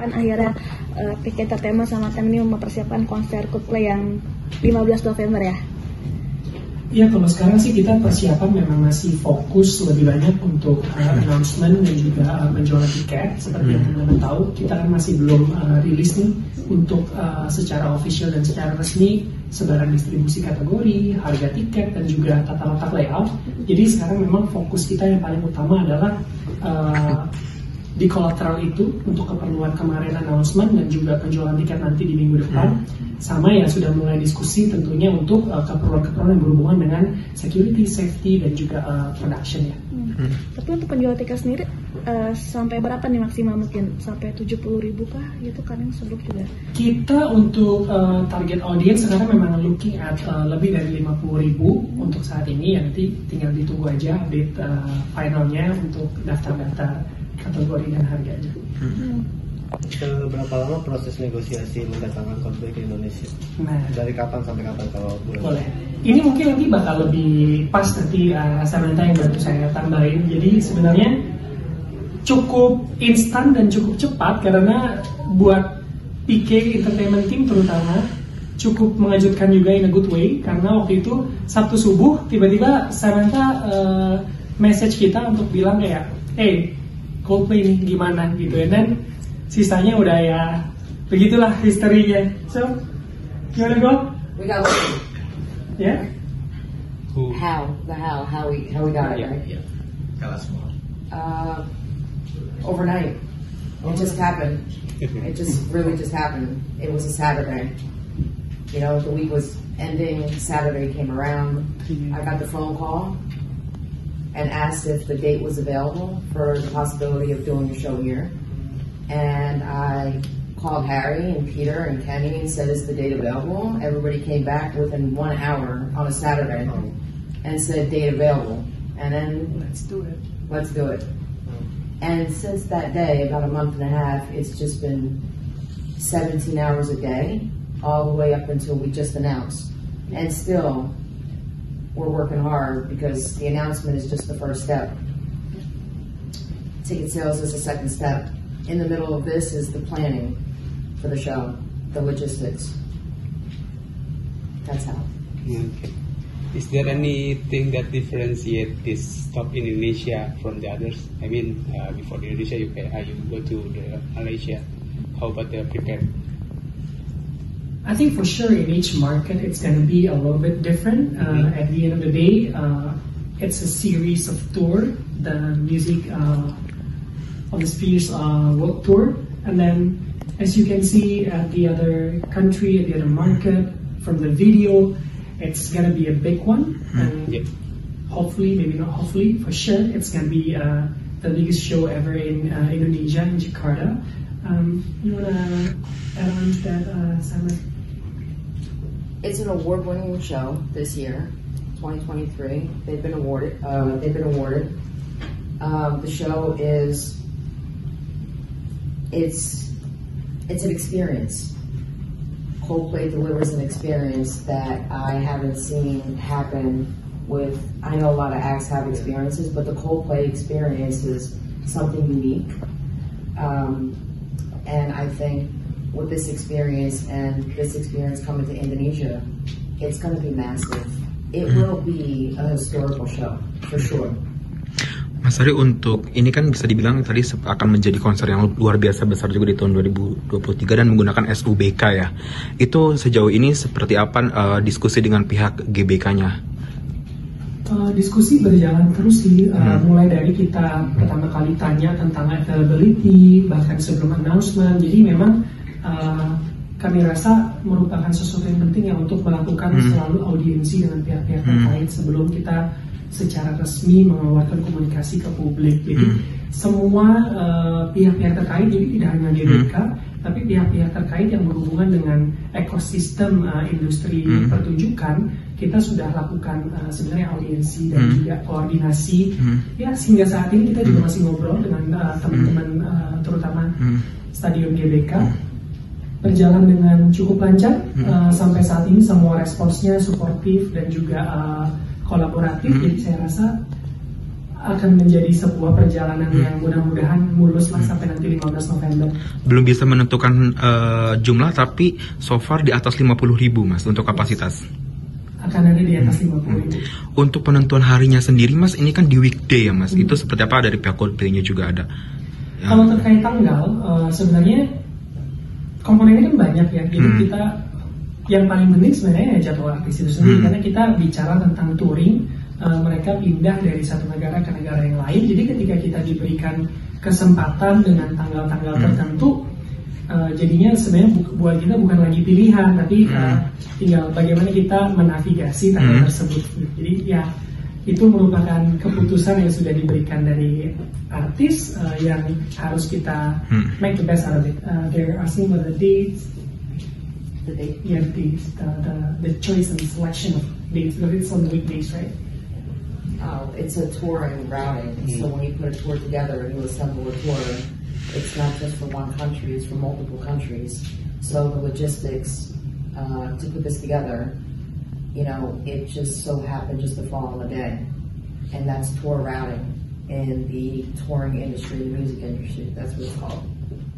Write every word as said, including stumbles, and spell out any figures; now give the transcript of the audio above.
kan akhirnya uh, Peak Entertainment sama Tem ini mempersiapkan konser Coldplay yang lima belas November ya? Ya, kalau sekarang sih kita persiapan memang masih fokus lebih banyak untuk uh, announcement dan juga uh, penjualan tiket. Seperti yang teman-teman tahu, kita kan masih belum uh, rilis nih untuk uh, secara official dan secara resmi sebaran distribusi kategori, harga tiket, dan juga tata letak layout. Jadi sekarang memang fokus kita yang paling utama adalah uh, di kolateral itu untuk keperluan kemarin announcement dan juga penjualan tiket nanti di minggu depan. Sama ya, sudah mulai diskusi tentunya untuk uh, keperluan-keperluan yang berhubungan dengan security, safety, dan juga uh, production ya. Hmm. Tapi untuk penjual tiket sendiri uh, sampai berapa nih maksimal, mungkin sampai tujuh puluh ribu kah gitu kan yang sebelum juga? Kita untuk uh, target audience sekarang memang looking at uh, lebih dari lima puluh ribu untuk saat ini. Ya, nanti tinggal ditunggu aja update uh, finalnya untuk daftar-daftar kategori dan harganya. Hmm. Berapa lama proses negosiasi mendatangkan Coldplay ke Indonesia? Nah, dari kapan sampai kapan kalau boleh? Boleh. Ini mungkin nanti bakal lebih pas nanti uh, Samantha yang bantu saya tambahin. Jadi sebenarnya cukup instan dan cukup cepat karena buat P K Entertainment Team terutama cukup mengejutkan juga in a good way, karena waktu itu Sabtu subuh tiba-tiba Samantha uh, message kita untuk bilang kayak, hey, Coldplay nih gimana gitu ya, dan sisanya udah ya begitulah historinya. So, you wanna go? We got lucky. Yeah. Who? How the how how we how we got it, Yeah, right? yeah. Tell us more. Uh, overnight, it just happened. It just really just happened. It was a Saturday. You know, the week was ending. Saturday came around. I got the phone call and asked if the date was available for the possibility of doing a show here. And I called Harry and Peter and Kenny and said, is the date available? Everybody came back within one hour on a Saturday and said, date available. And then, Let's do it. let's do it. And since that day, about a month and a half, it's just been seventeen hours a day, all the way up until we just announced. And still, we're working hard because the announcement is just the first step. Ticket sales is the second step. In the middle of this is the planning for the show, the logistics. That's how. Okay. Is there anything that differentiates this top in Indonesia from the others? I mean, uh, before the Indonesia, you, uh, you go to the Malaysia. How about the prepare? I think for sure in each market it's going to be a little bit different. Uh, Mm-hmm. At the end of the day, uh, it's a series of tour, the music uh, of the Spears uh, World Tour, and then as you can see at the other country, at the other market, from the video, it's going to be a big one. And Yep. hopefully, maybe not hopefully, for sure, it's going to be uh, the biggest show ever in uh, Indonesia, in Jakarta. Um, you want to add on to that, uh, Simon? It's an award-winning show this year, twenty twenty-three. They've been awarded. Uh, they've been awarded. Um, the show is. It's it's an experience. Coldplay delivers an experience that I haven't seen happen with. I know a lot of acts have experiences, but the Coldplay experience is something unique. Um, and I think with this experience and this experience coming to Indonesia, it's going to be massive. It will be a historical show for sure. Mas Ari, untuk ini kan bisa dibilang tadi akan menjadi konser yang luar biasa besar juga di tahun dua ribu dua puluh tiga dan menggunakan S U B K ya. Itu sejauh ini seperti apa uh, diskusi dengan pihak G B K-nya? Uh, diskusi berjalan terus sih, uh, hmm. mulai dari kita pertama kali tanya tentang availability, bahkan sebelum announcement. Jadi memang uh, kami rasa merupakan sesuatu yang penting ya untuk melakukan hmm. selalu audiensi dengan pihak-pihak terkait hmm. sebelum kita secara resmi mengeluarkan komunikasi ke publik. Jadi hmm. semua uh, pihak-pihak terkait, jadi tidak hanya G B K, hmm. tapi pihak-pihak terkait yang berhubungan dengan ekosistem uh, industri hmm. pertunjukan, kita sudah lakukan uh, sebenarnya audiensi dan hmm. juga koordinasi. Hmm. Ya, sehingga saat ini kita juga masih ngobrol dengan uh, teman-teman uh, terutama hmm. Stadion G B K. Hmm. Berjalan dengan cukup lancar. Hmm. Uh, sampai saat ini semua responsnya suportif dan juga uh, kolaboratif, hmm. jadi saya rasa akan menjadi sebuah perjalanan yang mudah-mudahan mulus lah sampai nanti lima belas November. Belum bisa menentukan uh, jumlah, tapi so far di atas lima puluh ribu Mas untuk kapasitas. Akan ada di atas lima puluh ribu. Untuk penentuan harinya sendiri Mas, ini kan di weekday ya Mas, hmm. itu seperti apa? Dari pihak Coldplay-nya juga ada. Ya. Kalau terkait tanggal, uh, sebenarnya komponennya kan banyak ya, jadi hmm. kita yang paling penting sebenarnya ya jadwal artis itu sendiri, hmm. karena kita bicara tentang touring, uh, mereka pindah dari satu negara ke negara yang lain, jadi ketika kita diberikan kesempatan dengan tanggal-tanggal hmm. tertentu, uh, jadinya sebenarnya bu buat kita bukan lagi pilihan, tapi hmm. uh, tinggal bagaimana kita menavigasi tanggal hmm. tersebut. Jadi ya itu merupakan keputusan yang sudah diberikan dari artis uh, yang harus kita hmm. make the best out of it. Uh, they're asking for the dates. The date, yeah, the dates, the, the, the choice and selection of dates. It's on the weekdays, right? Oh, it's a touring routing. Mm-hmm. So when you put a tour together and you assemble a tour, it's not just for one country; it's for multiple countries. So the logistics uh, to put this together, you know, it just so happened just to fall on the day, and that's tour routing in the touring industry, the music industry. That's what it's called.